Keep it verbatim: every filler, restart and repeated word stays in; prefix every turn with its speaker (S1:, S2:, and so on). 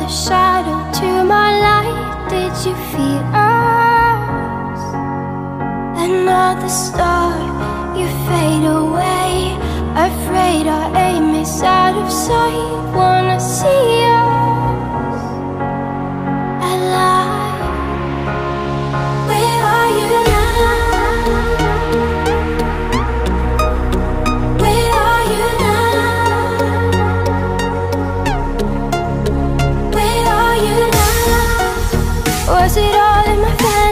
S1: the shadow to my light. Did you feel us? Another star, you fade away. Afraid our aim is out of sight. Wanna see us alive. Where are you now? Where are you now? Where are you now? Was it all in my fantasy?